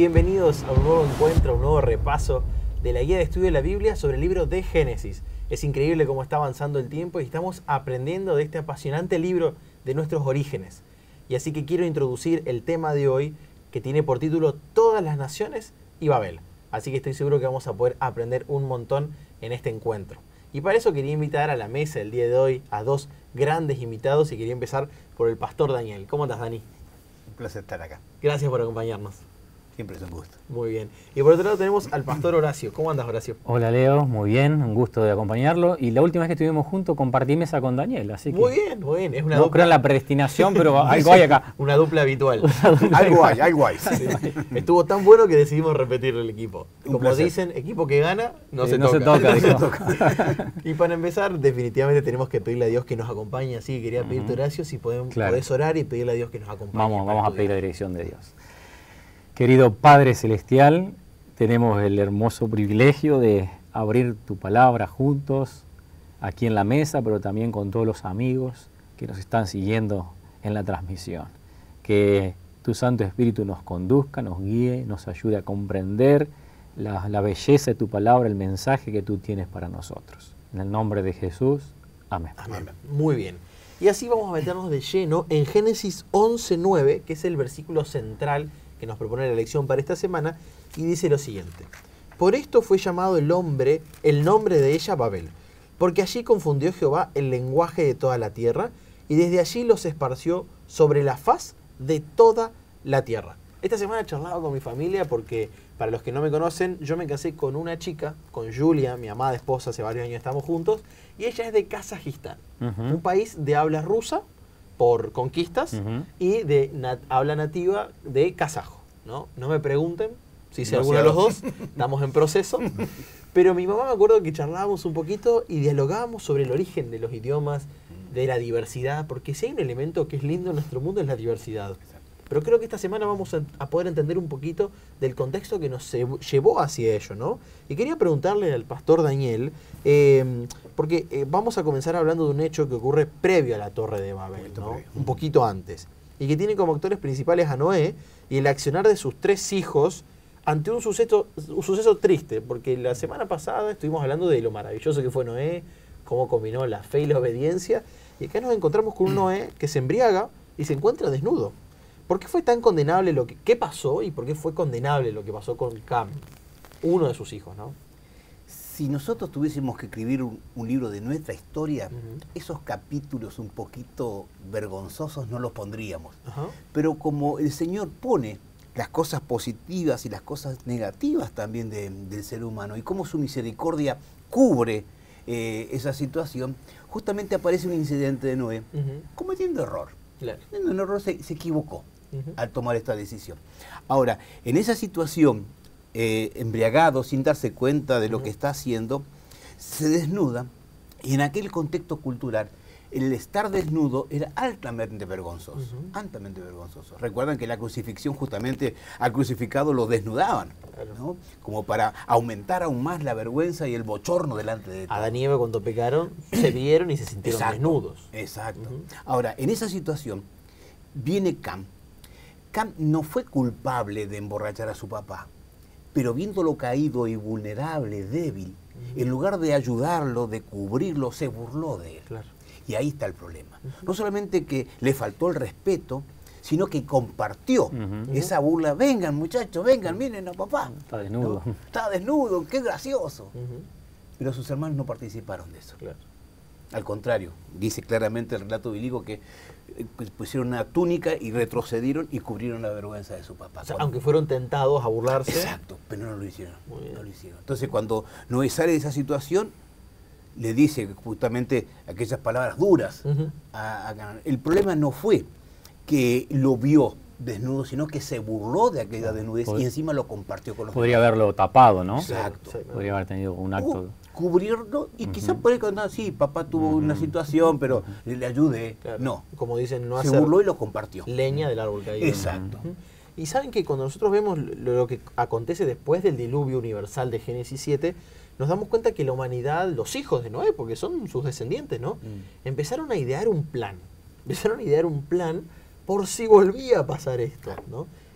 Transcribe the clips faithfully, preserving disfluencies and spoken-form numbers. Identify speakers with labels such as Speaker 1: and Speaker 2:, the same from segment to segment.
Speaker 1: Bienvenidos a un nuevo encuentro, a un nuevo repaso de la guía de estudio de la Biblia sobre el libro de Génesis. Es increíble cómo está avanzando el tiempo y estamos aprendiendo de este apasionante libro de nuestros orígenes. Y así que quiero introducir el tema de hoy, que tiene por título Todas las naciones y Babel. Así que estoy seguro que vamos a poder aprender un montón en este encuentro. Y para eso quería invitar a la mesa el día de hoy a dos grandes invitados y quería empezar por el pastor Daniel. ¿Cómo estás, Dani?
Speaker 2: Un placer estar acá.
Speaker 1: Gracias por acompañarnos.
Speaker 2: Siempre es un gusto.
Speaker 1: Muy bien. Y por otro lado tenemos al pastor Horacio. ¿Cómo andas, Horacio?
Speaker 3: Hola, Leo. Muy bien. Un gusto de acompañarlo. Y la última vez que estuvimos juntos compartí mesa con Daniel. Así que
Speaker 1: muy bien, muy bien. Es una
Speaker 3: no
Speaker 1: dupla...
Speaker 3: creo en la predestinación, pero algo hay acá.
Speaker 1: Una dupla habitual.
Speaker 2: Algo hay, algo hay.
Speaker 1: Sí. Estuvo tan bueno que decidimos repetir el equipo.
Speaker 2: Un
Speaker 1: Como
Speaker 2: placer.
Speaker 1: dicen, equipo que gana, no,
Speaker 3: Sí,
Speaker 1: se,
Speaker 3: no
Speaker 1: toca.
Speaker 3: se toca.
Speaker 2: No se toca.
Speaker 1: Y para empezar, definitivamente tenemos que pedirle a Dios que nos acompañe. Así que quería pedirte, Horacio, si podemos,
Speaker 3: Claro.
Speaker 1: podés orar y pedirle a Dios que nos acompañe.
Speaker 3: Vamos,
Speaker 1: para
Speaker 3: vamos a
Speaker 1: estudiar.
Speaker 3: pedir la dirección de Dios. Querido Padre Celestial, tenemos el hermoso privilegio de abrir tu palabra juntos, aquí en la mesa, pero también con todos los amigos que nos están siguiendo en la transmisión. Que tu Santo Espíritu nos conduzca, nos guíe, nos ayude a comprender la, la belleza de tu palabra, el mensaje que tú tienes para nosotros. En el nombre de Jesús, amén.
Speaker 1: Amén. Muy bien. Y así vamos a meternos de lleno en Génesis once nueve, que es el versículo central que nos propone la lección para esta semana, y dice lo siguiente: por esto fue llamado el hombre, el nombre de ella Babel, porque allí confundió Jehová el lenguaje de toda la tierra, y desde allí los esparció sobre la faz de toda la tierra. Esta semana he charlado con mi familia porque, para los que no me conocen, yo me casé con una chica, con Julia, mi amada esposa, hace varios años estamos juntos, y ella es de Kazajistán,
Speaker 3: Uh-huh.
Speaker 1: un país de habla rusa, por conquistas,
Speaker 3: Uh-huh.
Speaker 1: y de nat habla nativa de kazajo, ¿no? No me pregunten si sé
Speaker 2: No
Speaker 1: alguno
Speaker 2: sé
Speaker 1: de los
Speaker 2: a
Speaker 1: dos, estamos en proceso. Pero mi mamá, me acuerdo que charlábamos un poquito y dialogábamos sobre el origen de los idiomas, de la diversidad, porque si hay un elemento que es lindo en nuestro mundo es la diversidad. Pero creo que esta semana vamos a, a poder entender un poquito del contexto que nos llevó hacia ello, ¿no? Y quería preguntarle al pastor Daniel, eh, porque eh, vamos a comenzar hablando de un hecho que ocurre previo a la Torre de Babel,
Speaker 2: poquito
Speaker 1: ¿no?
Speaker 2: previo.
Speaker 1: Un poquito antes. Y que tiene como actores principales a Noé y el accionar de sus tres hijos ante un suceso, un suceso triste, porque la semana pasada estuvimos hablando de lo maravilloso que fue Noé, cómo combinó la fe y la obediencia, y acá nos encontramos con un Noé que se embriaga y se encuentra desnudo. ¿Por qué fue tan condenable lo que qué pasó y por qué fue condenable lo que pasó con Cam, uno de sus hijos, ¿no?
Speaker 2: Si nosotros tuviésemos que escribir un, un libro de nuestra historia,
Speaker 1: Ujú.
Speaker 2: esos capítulos un poquito vergonzosos no los pondríamos.
Speaker 1: Ajá.
Speaker 2: Pero como el Señor pone las cosas positivas y las cosas negativas también de- del ser humano, y cómo su misericordia cubre eh, esa situación, justamente aparece un incidente de Noé
Speaker 1: Ujú.
Speaker 2: cometiendo error.
Speaker 1: Claro.
Speaker 2: Cometiendo un error, se, se equivocó
Speaker 1: Ujú.
Speaker 2: al tomar esta decisión. Ahora, en esa situación, eh, embriagado, sin darse cuenta de lo
Speaker 1: Ujú.
Speaker 2: que está haciendo, se desnuda, y en aquel contexto cultural, el estar desnudo era altamente vergonzoso,
Speaker 1: Ujú.
Speaker 2: altamente vergonzoso. Recuerdan que la crucifixión, justamente al crucificado lo desnudaban,
Speaker 1: Claro.
Speaker 2: ¿no? Como para aumentar aún más la vergüenza y el bochorno delante de todos.
Speaker 1: Adán y Eva, cuando pecaron, se vieron y se sintieron
Speaker 2: Exacto,
Speaker 1: desnudos.
Speaker 2: Exacto.
Speaker 1: Ujú.
Speaker 2: Ahora, en esa situación, viene Cam. Cam no fue culpable de emborrachar a su papá, pero viéndolo caído y vulnerable, débil, en lugar de ayudarlo, de cubrirlo, se burló de él.
Speaker 1: Claro.
Speaker 2: Y ahí está el problema. No solamente que le faltó el respeto, sino que compartió
Speaker 3: Ujú.
Speaker 2: esa burla. Vengan, muchachos, vengan, miren a papá.
Speaker 3: Está desnudo.
Speaker 2: ¿No? Está desnudo, qué gracioso.
Speaker 1: Ujú.
Speaker 2: Pero sus hermanos no participaron de eso.
Speaker 1: Claro.
Speaker 2: Al contrario, dice claramente el relato bíblico que eh, pusieron una túnica y retrocedieron y cubrieron la vergüenza de su papá.
Speaker 1: O sea,
Speaker 2: Cuando-
Speaker 1: aunque fueron tentados a burlarse.
Speaker 2: Exacto, pero no lo hicieron.
Speaker 1: Muy bien.
Speaker 2: No lo hicieron. Entonces, cuando Noé sale de esa situación, le dice justamente aquellas palabras duras
Speaker 1: Ujú.
Speaker 2: a, a Canaán. El problema no fue que lo vio desnudo, sino que se burló de aquella desnudez
Speaker 3: Pod-
Speaker 2: y encima lo compartió con los
Speaker 3: Podría
Speaker 2: demás.
Speaker 3: haberlo tapado, ¿no?
Speaker 2: Exacto.
Speaker 1: Sí, sí.
Speaker 3: Podría haber tenido un acto.
Speaker 2: Cu- cubrirlo y quizás por ahí contar, sí, papá tuvo una situación, pero le, le ayudé.
Speaker 1: Claro.
Speaker 2: No,
Speaker 1: Como dicen, no
Speaker 2: se
Speaker 1: hacer
Speaker 2: burló y lo compartió.
Speaker 1: leña del árbol caído.
Speaker 2: Exacto.
Speaker 1: Ujú. Y saben que cuando nosotros vemos lo, lo que acontece después del diluvio universal de Génesis siete, nos damos cuenta que la humanidad, los hijos de Noé, porque son sus descendientes, ¿no?
Speaker 2: Mm.
Speaker 1: Empezaron a idear un plan. Empezaron a idear un plan por si volvía a pasar esto, ¿no?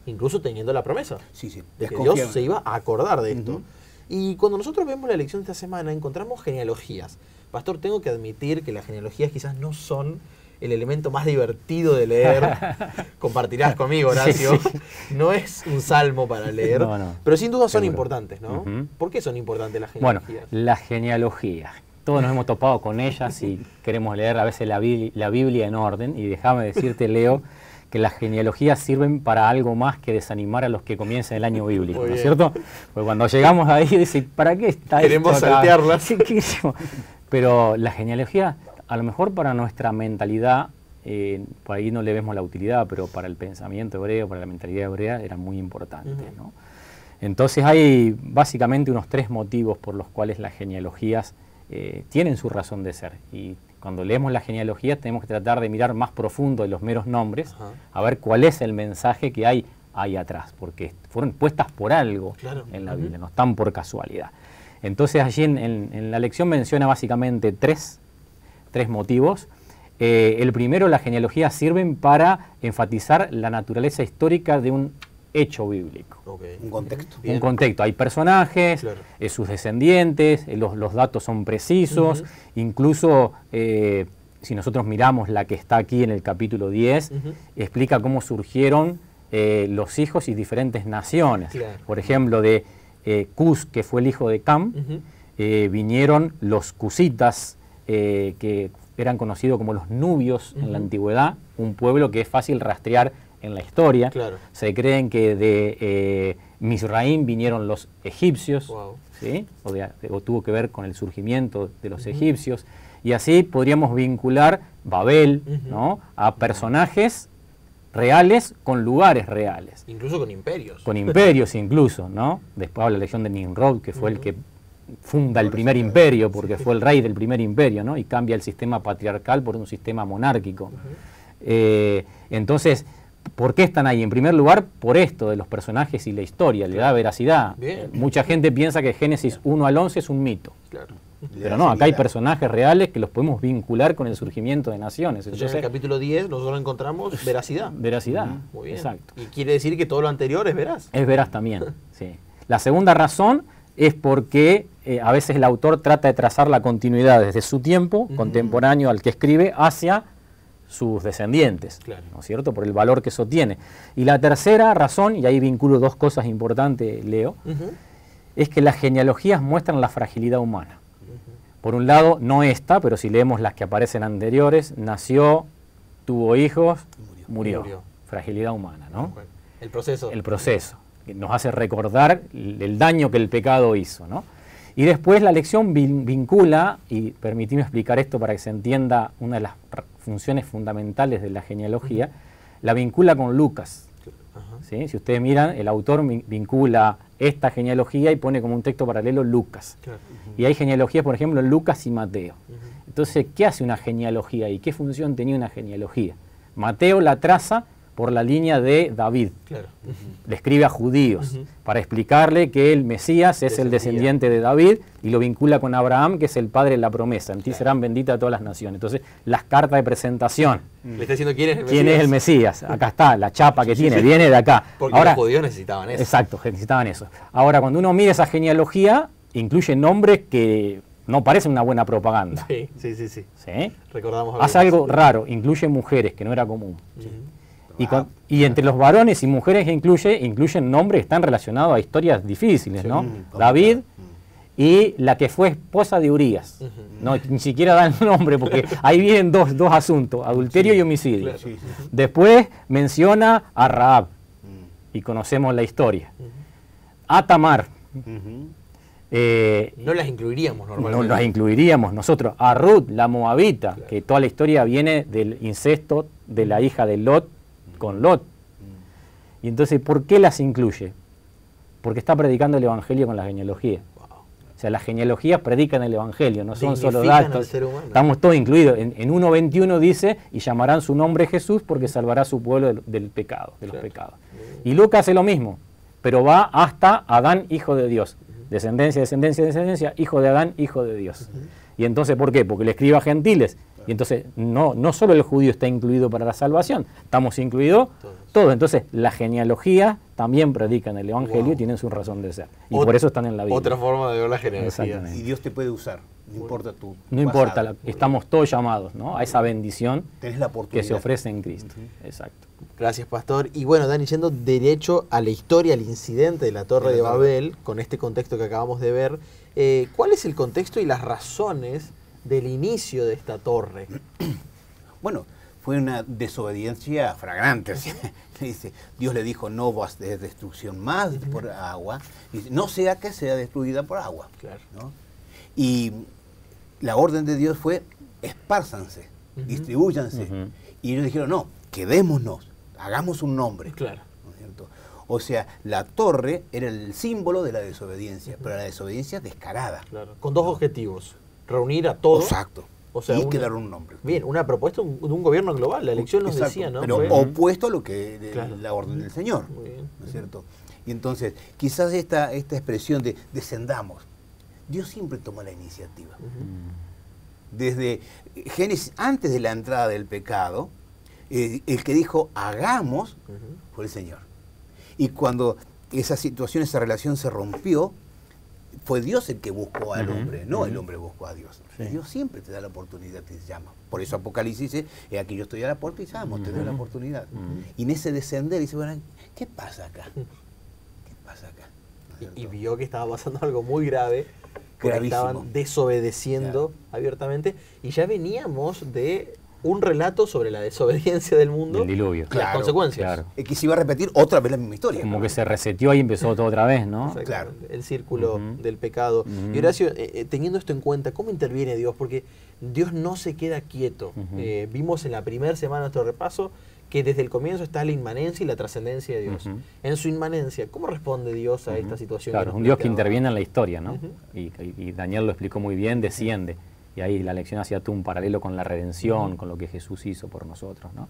Speaker 1: incluso teniendo la promesa
Speaker 2: Sí, sí.
Speaker 1: de que
Speaker 2: Desconfian.
Speaker 1: Dios se iba a acordar de esto.
Speaker 2: Ujú.
Speaker 1: Y cuando nosotros vemos la lección de esta semana, encontramos genealogías. Pastor, tengo que admitir que las genealogías quizás no son el elemento más divertido de leer. Compartirás conmigo, Horacio.
Speaker 3: Sí, sí.
Speaker 1: No es un salmo para leer,
Speaker 3: No, no.
Speaker 1: pero sin duda son
Speaker 3: Seguro.
Speaker 1: importantes, ¿no?
Speaker 3: Ujú.
Speaker 1: ¿Por qué son importantes las
Speaker 3: Bueno,
Speaker 1: genealogías?
Speaker 3: la genealogía. Todos nos hemos topado con ellas y queremos leer a veces la, Biblia, la Biblia en orden. Y déjame decirte, Leo, que las genealogías sirven para algo más que desanimar a los que comienzan el año bíblico,
Speaker 1: Muy
Speaker 3: ¿no es
Speaker 1: bien.
Speaker 3: cierto? Porque cuando llegamos ahí, dicen, ¿para qué está
Speaker 1: Queremos
Speaker 3: esto acá?
Speaker 1: saltearlas.
Speaker 3: Sí, ¿qué hicimos? Pero la genealogía, a lo mejor para nuestra mentalidad, eh, por ahí no le vemos la utilidad, pero para el pensamiento hebreo, para la mentalidad hebrea, era muy importante,
Speaker 1: Ujú.
Speaker 3: ¿no? Entonces hay básicamente unos tres motivos por los cuales las genealogías eh, tienen su razón de ser. Y cuando leemos las genealogías tenemos que tratar de mirar más profundo de los meros nombres,
Speaker 1: Ajá.
Speaker 3: a ver cuál es el mensaje que hay ahí atrás, porque fueron puestas por algo
Speaker 1: Claro.
Speaker 3: en la
Speaker 1: Ujú.
Speaker 3: Biblia, no están por casualidad. Entonces allí en, en- en la lección menciona básicamente tres, tres motivos. Eh, el primero, las genealogías sirven para enfatizar la naturaleza histórica de un hecho bíblico.
Speaker 1: Ok.
Speaker 2: Un contexto.
Speaker 1: Bien.
Speaker 3: Un contexto, hay personajes,
Speaker 1: Claro.
Speaker 3: eh, sus descendientes, eh, los, los datos son precisos,
Speaker 1: Ujú.
Speaker 3: incluso eh, si nosotros miramos la que está aquí en el capítulo diez,
Speaker 1: Ujú.
Speaker 3: explica cómo surgieron eh, los hijos y diferentes naciones.
Speaker 1: Claro.
Speaker 3: Por ejemplo, de eh, Cus, que fue el hijo de Cam,
Speaker 1: Ujú.
Speaker 3: eh, vinieron los cusitas, eh, que eran conocidos como los nubios en la
Speaker 1: Ujú.
Speaker 3: antigüedad, un pueblo que es fácil rastrear en la historia.
Speaker 1: Claro.
Speaker 3: Se creen que de eh, Misraim vinieron los egipcios,
Speaker 1: Wow.
Speaker 3: ¿sí? o, de- o tuvo que ver con el surgimiento de los
Speaker 1: Ujú.
Speaker 3: egipcios. Y así podríamos vincular Babel,
Speaker 1: Ujú.
Speaker 3: ¿no? a personajes reales con lugares reales.
Speaker 1: Incluso con imperios.
Speaker 3: Con imperios incluso, ¿no? Después habla la legión de Nimrod, que fue el
Speaker 1: Ujú.
Speaker 3: que funda el primer imperio, porque fue el rey del primer imperio, ¿no? Y cambia el sistema patriarcal por un sistema monárquico. Eh, entonces, ¿por qué están ahí? En primer lugar, por esto de los personajes y la historia, le da veracidad.
Speaker 1: Bien.
Speaker 3: Eh, Mucha gente piensa que Génesis uno al once es un mito.
Speaker 1: Claro.
Speaker 2: Le
Speaker 3: Pero
Speaker 2: da
Speaker 3: no, acá hay
Speaker 2: seriedad.
Speaker 3: personajes reales que los podemos vincular con el surgimiento de naciones.
Speaker 1: Entonces, en el
Speaker 3: Entonces,
Speaker 1: capítulo diez nosotros encontramos veracidad.
Speaker 3: veracidad.
Speaker 1: Muy bien.
Speaker 3: Exacto.
Speaker 1: Y quiere decir que todo lo anterior es veraz.
Speaker 3: Es veraz también, sí. La segunda razón es porque eh, a veces el autor trata de trazar la continuidad desde su tiempo,
Speaker 1: Ujú.
Speaker 3: contemporáneo al que escribe, hacia sus descendientes,
Speaker 1: Claro.
Speaker 3: ¿no es cierto? Por el valor que eso tiene. Y la tercera razón, y ahí vinculo dos cosas importantes, Leo,
Speaker 1: Ujú.
Speaker 3: es que las genealogías muestran la fragilidad humana. Por un lado, no esta, pero si leemos las que aparecen anteriores, nació, tuvo hijos, murió.
Speaker 1: Murió.
Speaker 3: Fragilidad humana, ¿no?
Speaker 1: Bueno, el proceso.
Speaker 3: El proceso, que nos hace recordar el el daño que el pecado hizo, ¿no? Y después la lección vin- vincula, y permitime explicar esto para que se entienda una de las r- funciones fundamentales de la genealogía, la vincula con Lucas.
Speaker 1: Ajá.
Speaker 3: ¿Sí? Si ustedes miran, el autor vin- vincula esta genealogía y pone como un texto paralelo Lucas.
Speaker 1: Claro.
Speaker 3: Y hay genealogías, por ejemplo, en Lucas y Mateo.
Speaker 1: Ujú.
Speaker 3: Entonces, ¿qué hace una genealogía y qué función tenía una genealogía? Mateo la traza por la línea de David.
Speaker 1: Claro.
Speaker 3: Le escribe a judíos
Speaker 1: Ujú.
Speaker 3: para explicarle que el Mesías es el
Speaker 1: Descendía.
Speaker 3: descendiente de David y lo vincula con Abraham, que es el padre de la promesa. En ti
Speaker 1: Claro.
Speaker 3: serán benditas todas las naciones. Entonces, las cartas de presentación.
Speaker 1: Le está diciendo quién es el
Speaker 3: ¿Quién es el Mesías? Acá está, la chapa que
Speaker 1: Sí, sí,
Speaker 3: tiene,
Speaker 1: sí.
Speaker 3: viene de acá.
Speaker 1: Porque
Speaker 3: Ahora,
Speaker 1: los judíos necesitaban eso.
Speaker 3: exacto, necesitaban eso. Ahora, cuando uno mira esa genealogía, incluye nombres que no parecen una buena propaganda.
Speaker 1: Sí, sí, sí, sí.
Speaker 3: ¿Sí?
Speaker 1: Recordamos
Speaker 3: Hace
Speaker 1: algunos.
Speaker 3: algo raro, incluye mujeres, que no era común.
Speaker 1: Ujú.
Speaker 3: Y, con- y entre los varones y mujeres que incluye, incluyen nombres que están relacionados a historias difíciles,
Speaker 1: Sí.
Speaker 3: ¿no?
Speaker 2: Mm,
Speaker 3: David
Speaker 2: mm.
Speaker 3: y la que fue esposa de Urías.
Speaker 1: Ujú.
Speaker 3: No, ni siquiera da el nombre porque ahí vienen dos, dos asuntos, adulterio y homicidio.
Speaker 1: claro.
Speaker 2: Sí, sí, sí.
Speaker 3: Después menciona a Rahab
Speaker 2: Mm.
Speaker 3: y conocemos la historia.
Speaker 1: Ujú.
Speaker 3: A Tamar,
Speaker 2: Ujú.
Speaker 3: eh,
Speaker 1: No las incluiríamos
Speaker 3: no
Speaker 1: normalmente.
Speaker 3: las incluiríamos nosotros. A Ruth, la moabita,
Speaker 1: Claro.
Speaker 3: que toda la historia viene del incesto de la hija de Lot con Lot. Y entonces, ¿por qué las incluye? Porque está predicando el Evangelio con la genealogía.
Speaker 1: Wow.
Speaker 3: O sea, las genealogías predican el Evangelio, no son solo
Speaker 1: Dignifican al
Speaker 3: datos.
Speaker 1: ser humano.
Speaker 3: Estamos todos incluidos. En, en uno veintiuno dice, y llamarán su nombre Jesús porque salvará a su pueblo del, del pecado, de los
Speaker 1: Claro.
Speaker 3: pecados. Y Lucas hace lo mismo, pero va hasta Adán, hijo de Dios. Descendencia, descendencia, descendencia, hijo de Adán, hijo de Dios. Y entonces, ¿por qué? Porque le escribe a gentiles Y entonces no, no solo el judío está incluido para la salvación, estamos incluidos
Speaker 1: Todos.
Speaker 3: todos. Entonces la genealogía también predican el Evangelio
Speaker 1: Wow.
Speaker 3: y tienen su razón de ser. Y
Speaker 1: Ot-
Speaker 3: por eso están en la Biblia.
Speaker 1: Otra forma de ver la genealogía.
Speaker 3: Exactamente.
Speaker 2: Y Dios te puede usar, no importa tu
Speaker 3: No importa,
Speaker 2: pasado.
Speaker 3: la- estamos todos llamados, ¿no?, a esa bendición
Speaker 2: Tenés la
Speaker 3: que
Speaker 2: oportunidad.
Speaker 3: se ofrece en Cristo. Exacto.
Speaker 1: Gracias, Pastor. Y bueno, Dani, yendo derecho a la historia, al incidente de la Torre
Speaker 2: De
Speaker 1: de
Speaker 2: la Torre.
Speaker 1: Babel, con este contexto que acabamos de ver, eh, ¿cuál es el contexto y las razones del inicio de esta torre?
Speaker 2: Bueno, fue una desobediencia fragrante. así. Dice, Dios le dijo, no vas de destrucción más por agua. Dice, no sea que sea destruida por agua.
Speaker 1: Claro.
Speaker 2: ¿no? Y la orden de Dios fue, espárzanse,
Speaker 1: Ujú.
Speaker 2: distribúyanse.
Speaker 3: Ujú.
Speaker 2: Y ellos dijeron, no, quedémonos, hagamos un nombre.
Speaker 1: Claro.
Speaker 2: ¿No es cierto? O sea, la torre era el símbolo de la desobediencia, pero la desobediencia descarada.
Speaker 1: Claro. Con dos objetivos. Reunir a todos.
Speaker 2: Exacto.
Speaker 1: O sea,
Speaker 2: y
Speaker 1: una-
Speaker 2: quedar un nombre.
Speaker 1: Bien, una propuesta de un, de un gobierno global. La elección nos
Speaker 2: Exacto,
Speaker 1: decía, ¿no?
Speaker 2: Pero
Speaker 1: Fue-
Speaker 2: opuesto a lo que de-
Speaker 1: Claro.
Speaker 2: la orden del Señor.
Speaker 1: Muy bien.
Speaker 2: ¿No es cierto? Y entonces, quizás esta, esta expresión de descendamos, Dios siempre toma la iniciativa.
Speaker 1: Ujú.
Speaker 2: Desde Génesis, antes de la entrada del pecado, eh, el que dijo hagamos
Speaker 1: Ujú.
Speaker 2: fue el Señor. Y cuando esa situación, esa relación se rompió, fue Dios el que buscó al
Speaker 3: Ujú,
Speaker 2: hombre, no
Speaker 3: ujú.
Speaker 2: el hombre buscó a Dios.
Speaker 3: Sí.
Speaker 2: Dios siempre te da la oportunidad, te llama. Por eso Apocalipsis dice, "He aquí yo estoy a la puerta y llamo, te doy la
Speaker 3: Ujú.
Speaker 2: oportunidad".
Speaker 3: Ujú.
Speaker 2: Y en ese descender dice, bueno, ¿qué pasa acá? ¿Qué pasa acá? ¿No es
Speaker 1: Y, y
Speaker 2: cierto?
Speaker 1: vio que estaba pasando algo muy grave, porque
Speaker 2: Gravísimo.
Speaker 1: estaban desobedeciendo abiertamente, y ya veníamos de un relato sobre la desobediencia del mundo
Speaker 3: Del diluvio.
Speaker 1: y las
Speaker 2: Claro,
Speaker 1: consecuencias.
Speaker 3: claro.
Speaker 2: Es que se iba a repetir otra vez la misma historia.
Speaker 3: Como que se reseteó y empezó todo otra vez, ¿no?
Speaker 1: Exactamente, el círculo
Speaker 3: Ujú.
Speaker 1: del pecado.
Speaker 3: Ujú.
Speaker 1: Y Horacio, eh, eh, teniendo esto en cuenta, ¿cómo interviene Dios? Porque Dios no se queda quieto.
Speaker 3: Ujú.
Speaker 1: Eh, vimos en la primera semana de nuestro repaso que desde el comienzo está la inmanencia y la trascendencia de Dios.
Speaker 3: Ujú.
Speaker 1: En su inmanencia, ¿cómo responde Dios a
Speaker 3: Ujú.
Speaker 1: esta situación?
Speaker 3: Claro,
Speaker 1: nos
Speaker 3: un Dios que
Speaker 1: planteaba?
Speaker 3: interviene en la historia, ¿no?
Speaker 1: Ujú.
Speaker 3: y, y- y Daniel lo explicó muy bien, desciende. Y ahí la lección hacía tú un paralelo con la redención,
Speaker 1: Ujú.
Speaker 3: con lo que Jesús hizo por nosotros, ¿no?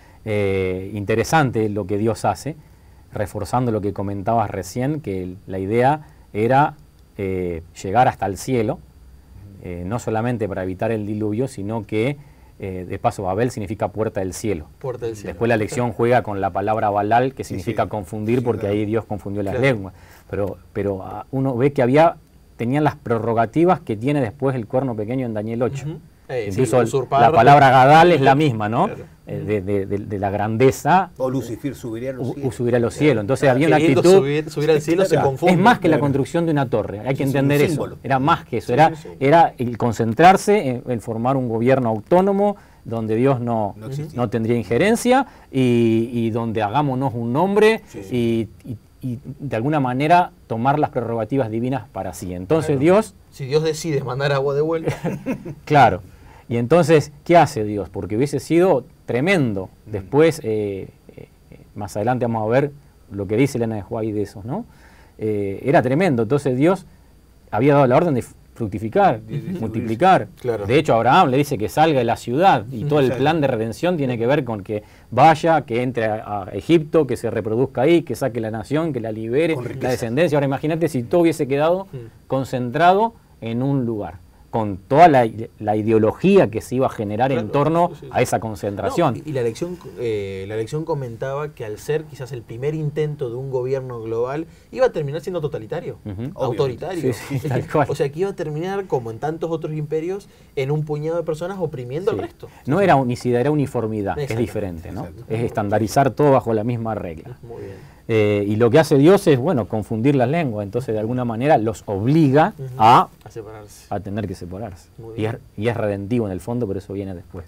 Speaker 3: Eh, interesante lo que Dios hace, reforzando lo que comentabas recién, que el- la idea era eh, llegar hasta el cielo, eh, no solamente para evitar el diluvio, sino que, eh, de paso, Babel significa puerta del cielo.
Speaker 1: Puerta del cielo.
Speaker 3: Después la lección juega con la palabra Balal, que
Speaker 2: Sí,
Speaker 3: significa
Speaker 2: sí.
Speaker 3: confundir,
Speaker 2: Sí,
Speaker 3: porque
Speaker 2: claro.
Speaker 3: ahí Dios confundió las
Speaker 1: Claro.
Speaker 3: lenguas. Pero, pero ah, uno ve que había, tenían las prerrogativas que tiene después el cuerno pequeño en Daniel ocho.
Speaker 1: Ujú. Eh, sí,
Speaker 3: Incluso el-
Speaker 1: usurpar-
Speaker 3: la palabra Gadal es la misma, ¿no?
Speaker 1: Claro.
Speaker 3: Eh, de, de- de- de la grandeza,
Speaker 2: O Lucifer subiría a los
Speaker 3: u-
Speaker 2: cielos.
Speaker 3: subir a los cielos. Entonces
Speaker 1: Claro,
Speaker 3: había una
Speaker 1: queriendo
Speaker 3: actitud...
Speaker 1: subir, subir al cielo se
Speaker 2: Claro.
Speaker 1: confunde.
Speaker 3: Es más que la
Speaker 2: Claro.
Speaker 3: construcción de una torre, hay que
Speaker 2: Es un
Speaker 3: entender eso.
Speaker 2: símbolo.
Speaker 3: Era más que eso,
Speaker 1: Sí,
Speaker 3: era,
Speaker 1: sí, sí.
Speaker 3: era el concentrarse en, en formar un gobierno autónomo donde Dios no,
Speaker 2: No existía.
Speaker 3: no tendría injerencia y, y donde hagámonos un nombre
Speaker 2: Sí,
Speaker 3: y, y- y de alguna manera tomar las prerrogativas divinas para sí. Entonces
Speaker 1: Claro.
Speaker 3: Dios,
Speaker 1: Si Dios decide mandar agua de vuelta.
Speaker 3: claro, y entonces, ¿qué hace Dios? Porque hubiese sido tremendo. Después, eh, eh, más adelante vamos a ver lo que dice Elena de White de esos, ¿no? Eh, era tremendo. Entonces Dios había dado la orden de fructificar,
Speaker 2: Ujú.
Speaker 3: multiplicar.
Speaker 1: Claro.
Speaker 3: De hecho, Abraham le dice que salga de la ciudad y todo el
Speaker 2: Exacto.
Speaker 3: plan de redención tiene que ver con que vaya, que entre a, a Egipto, que se reproduzca ahí, que saque la nación, que la libere,
Speaker 2: Con
Speaker 3: la
Speaker 2: riqueza.
Speaker 3: descendencia. Ahora imagínate si todo hubiese quedado
Speaker 1: Mm.
Speaker 3: concentrado en un lugar, con toda la, la ideología que se iba a generar
Speaker 1: Claro,
Speaker 3: en torno
Speaker 1: sí, sí, sí.
Speaker 3: a esa concentración.
Speaker 1: No, y y la lección, eh, la lección comentaba que al ser quizás el primer intento de un gobierno global, iba a terminar siendo totalitario,
Speaker 3: Ujú.
Speaker 1: autoritario.
Speaker 3: Sí, sí, tal cual.
Speaker 1: O sea, que iba a terminar, como en tantos otros imperios, en un puñado de personas oprimiendo
Speaker 3: Sí.
Speaker 1: al resto.
Speaker 3: No era unicidad, era uniformidad, que es
Speaker 1: Exacto,
Speaker 3: diferente, ¿no?
Speaker 2: exacto.
Speaker 3: Es estandarizar todo bajo la misma regla.
Speaker 1: Muy bien.
Speaker 3: Eh, y lo que hace Dios es, bueno, confundir las lenguas, entonces de alguna manera los obliga
Speaker 1: Ujú.
Speaker 3: a,
Speaker 1: A separarse.
Speaker 3: a tener que separarse.
Speaker 1: Muy
Speaker 3: Y es,
Speaker 1: bien.
Speaker 3: y es redentivo en el fondo, pero eso viene después.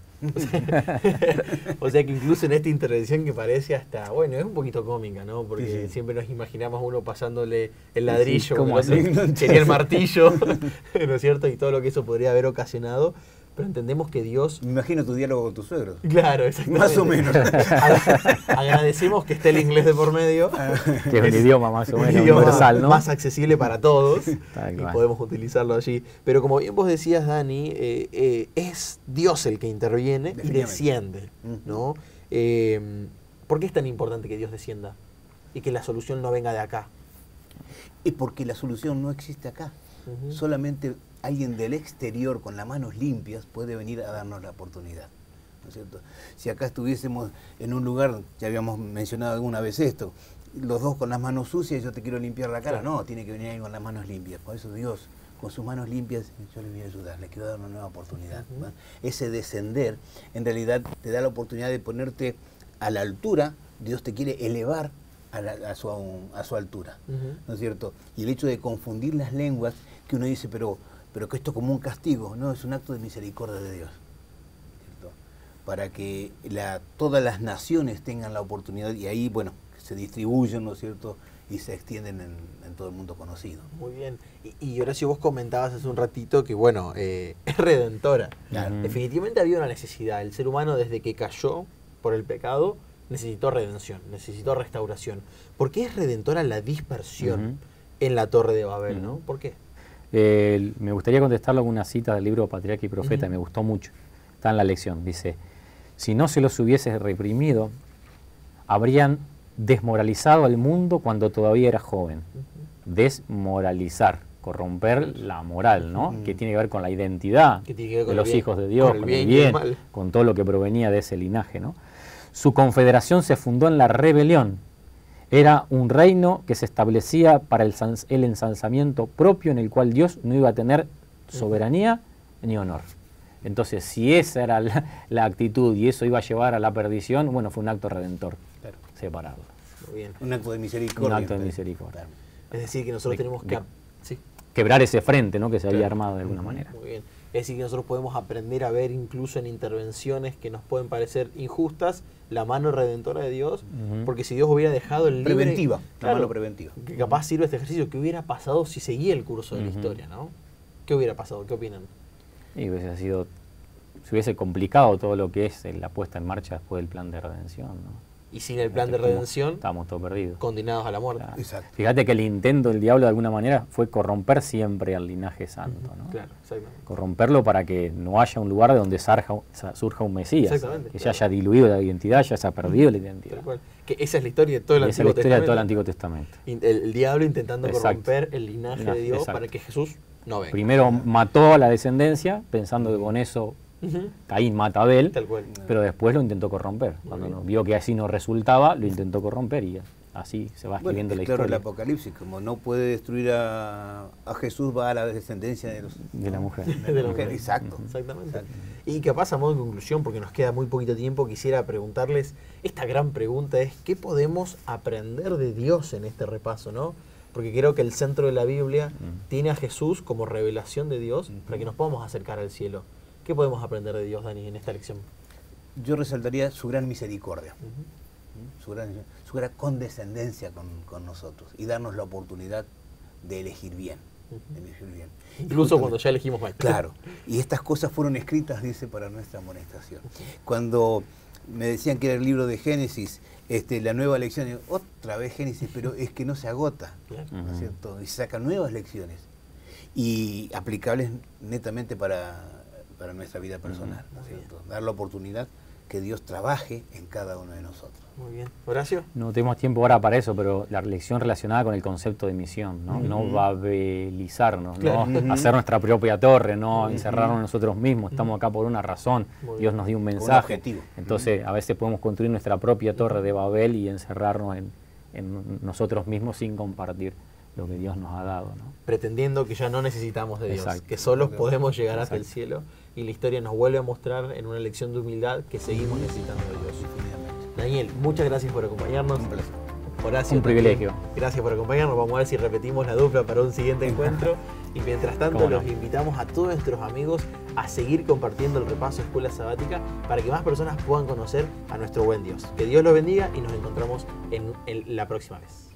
Speaker 1: O sea que incluso en esta intervención que parece hasta, bueno, es un poquito cómica, ¿no? Porque
Speaker 2: Sí, sí.
Speaker 1: siempre nos imaginamos uno pasándole el ladrillo,
Speaker 3: ¿cómo
Speaker 1: como el
Speaker 3: así?
Speaker 1: otro quería el martillo, ¿no es cierto? Y todo lo que eso podría haber ocasionado. Pero entendemos que Dios...
Speaker 2: Me imagino tu diálogo con tus suegros.
Speaker 1: Claro, exactamente.
Speaker 2: Más o menos.
Speaker 1: Ag- Agradecemos que esté el inglés de por medio.
Speaker 3: Que es un idioma más o
Speaker 1: Un
Speaker 3: menos
Speaker 1: idioma
Speaker 3: universal, ¿no?
Speaker 1: más accesible para todos
Speaker 3: Tal
Speaker 1: y
Speaker 3: cual.
Speaker 1: podemos utilizarlo allí. Pero como bien vos decías, Dani, eh, eh, es Dios el que interviene y
Speaker 2: Definitivamente.
Speaker 1: desciende,
Speaker 2: Ujú.
Speaker 1: ¿no? Eh, ¿Por qué es tan importante que Dios descienda y que la solución no venga de acá?
Speaker 2: Es porque la solución no existe acá.
Speaker 1: Ujú.
Speaker 2: Solamente alguien del exterior con las manos limpias puede venir a darnos la oportunidad, ¿no es cierto? Si acá estuviésemos en un lugar, ya habíamos mencionado alguna vez esto, los dos con las manos sucias, yo te quiero limpiar la cara, no, tiene que venir alguien con las manos limpias. Por eso Dios, con sus manos limpias, yo le voy a ayudar, le quiero dar una nueva oportunidad. Uh-huh. ¿no? Ese descender, en realidad, te da la oportunidad de ponerte a la altura. Dios te quiere elevar a, la, a, su, a su altura, uh-huh. ¿no es cierto? Y el hecho de confundir las lenguas, que uno dice, pero, pero que esto como un castigo, no, es un acto de misericordia de Dios, ¿cierto? Para que la, todas las naciones tengan la oportunidad, y ahí, bueno, se distribuyen, ¿no es cierto?, y se extienden en, en todo el mundo conocido.
Speaker 1: Muy bien. Y, y Horacio, vos comentabas hace un ratito que, bueno, eh, es redentora.
Speaker 2: Claro.
Speaker 1: Definitivamente había una necesidad. El ser humano, desde que cayó por el pecado, necesitó redención, necesitó restauración. ¿Por qué es redentora la dispersión uh-huh. en la Torre de Babel, uh-huh. ¿no? ¿Por qué?
Speaker 3: Eh, me gustaría contestarlo con una cita del libro Patriarca y Profeta, uh-huh. me gustó mucho. Está en la lección. Dice, si no se los hubiese reprimido, habrían desmoralizado al mundo cuando todavía era joven. Uh-huh. Desmoralizar, corromper la moral, ¿no? Uh-huh. Que tiene que ver con la identidad que que ver con de los bien, hijos de Dios, con el con bien, el bien el con todo lo que provenía de ese linaje, ¿no? Su confederación se fundó en la rebelión. Era un reino que se establecía para el, el ensalzamiento propio, en el cual Dios no iba a tener soberanía uh-huh. ni honor. Entonces, si esa era la, la actitud y eso iba a llevar a la perdición, bueno, fue un acto redentor. Claro. Separarlo.
Speaker 1: Muy bien.
Speaker 2: Un acto de misericordia.
Speaker 3: Un acto de misericordia.
Speaker 1: Es decir, que nosotros
Speaker 3: de,
Speaker 1: tenemos que...
Speaker 3: De,
Speaker 1: sí.
Speaker 3: Quebrar ese frente, ¿no?, que se claro. había armado de alguna uh-huh. manera.
Speaker 1: Muy bien. Es decir, que nosotros podemos aprender a ver incluso en intervenciones que nos pueden parecer injustas la mano redentora de Dios, uh-huh. porque si Dios hubiera dejado el libre...
Speaker 2: Preventiva,
Speaker 1: claro,
Speaker 2: la mano preventiva.
Speaker 1: Que capaz sirve este ejercicio. ¿Qué hubiera pasado si seguía el curso de uh-huh. la historia, no? ¿Qué hubiera pasado? ¿Qué opinan?
Speaker 3: Y hubiese sido... Se hubiese complicado todo lo que es la puesta en marcha después del plan de redención, ¿no?
Speaker 1: Y sin el plan de redención,
Speaker 3: estábamos todos perdidos.
Speaker 1: Condenados a la muerte.
Speaker 3: Claro.
Speaker 2: Exacto.
Speaker 3: Fíjate que el intento del diablo de alguna manera fue corromper siempre al linaje santo, ¿no?
Speaker 1: Claro, exactamente.
Speaker 3: Corromperlo para que no haya un lugar de donde surja, surja un Mesías.
Speaker 1: Exactamente.
Speaker 3: Que
Speaker 1: claro.
Speaker 3: se haya diluido la identidad, ya se ha perdido la identidad.
Speaker 1: Tal cual. Que esa es la historia de todo el
Speaker 3: y
Speaker 1: Antiguo
Speaker 3: Testamento. Esa es la historia
Speaker 1: Testamento.
Speaker 3: de todo el Antiguo Testamento.
Speaker 1: El, el diablo intentando
Speaker 3: Exacto.
Speaker 1: corromper el linaje
Speaker 3: Linaje,
Speaker 1: de Dios
Speaker 3: exacto.
Speaker 1: para que Jesús no venga.
Speaker 3: Primero mató a la descendencia, pensando que con eso uh-huh. Caín mata a Abel,
Speaker 1: Tal cual.
Speaker 3: pero después lo intentó corromper.
Speaker 1: Muy
Speaker 3: Cuando
Speaker 1: bien.
Speaker 3: vio que así no resultaba, lo intentó corromper y así se va escribiendo
Speaker 2: bueno,
Speaker 3: la
Speaker 2: claro,
Speaker 3: historia.
Speaker 2: el Apocalipsis, como no puede destruir a, a Jesús, va a la descendencia de, los,
Speaker 3: de la mujer.
Speaker 2: De la,
Speaker 1: de la
Speaker 2: mujer.
Speaker 1: mujer.
Speaker 2: Exacto.
Speaker 1: Exactamente.
Speaker 2: Exacto.
Speaker 1: Y capaz a modo de conclusión, porque nos queda muy poquito tiempo, quisiera preguntarles, esta gran pregunta es, ¿qué podemos aprender de Dios en este repaso, no? Porque creo que el centro de la Biblia uh-huh. tiene a Jesús como revelación de Dios uh-huh. para que nos podamos acercar al cielo. ¿Qué podemos aprender de Dios, Dani, en esta lección?
Speaker 2: Yo resaltaría su gran misericordia,
Speaker 1: Uh-huh.
Speaker 2: su, gran, su gran condescendencia con, con nosotros y darnos la oportunidad de elegir bien.
Speaker 1: Uh-huh.
Speaker 2: De elegir bien.
Speaker 1: Incluso cuando ya elegimos mal.
Speaker 2: Claro, y estas cosas fueron escritas, dice, para nuestra amonestación. Cuando me decían que era el libro de Génesis, este, la nueva lección, digo, otra vez Génesis, pero es que no se agota,
Speaker 1: Claro.
Speaker 2: ¿no es cierto? Y se sacan nuevas lecciones y aplicables netamente para, para nuestra vida personal, ¿no es cierto? Dar la oportunidad que Dios trabaje en cada uno de nosotros.
Speaker 1: Muy bien. ¿Horacio?
Speaker 3: No tenemos tiempo ahora para eso, pero la lección relacionada con el concepto de misión, ¿no? Uh-huh. No babelizarnos,
Speaker 1: Claro.
Speaker 3: ¿no?
Speaker 2: Uh-huh.
Speaker 3: Hacer nuestra propia torre, no
Speaker 2: Uh-huh.
Speaker 3: encerrarnos nosotros mismos. Estamos acá por una razón.
Speaker 1: Muy
Speaker 3: Dios
Speaker 1: bien.
Speaker 3: nos dio un
Speaker 2: Un
Speaker 3: mensaje.
Speaker 2: objetivo.
Speaker 3: Entonces,
Speaker 2: Uh-huh.
Speaker 3: a veces podemos construir nuestra propia torre de Babel y encerrarnos en, en nosotros mismos sin compartir lo que Dios nos ha dado, ¿no?
Speaker 1: Pretendiendo que ya no necesitamos de Dios,
Speaker 3: Exacto.
Speaker 1: que solos podemos llegar hasta
Speaker 3: Exacto.
Speaker 1: el cielo, y la historia nos vuelve a mostrar en una lección de humildad que seguimos necesitando de Dios. Daniel, muchas gracias por acompañarnos.
Speaker 2: Un placer.
Speaker 1: Horacio,
Speaker 3: Un privilegio.
Speaker 1: también, gracias por acompañarnos. Vamos a ver si repetimos la dupla para un siguiente encuentro. Y mientras tanto,
Speaker 3: ¿Cómo no?
Speaker 1: los invitamos a todos nuestros amigos a seguir compartiendo el repaso Escuela Sabática para que más personas puedan conocer a nuestro buen Dios. Que Dios los bendiga y nos encontramos en, en la próxima vez.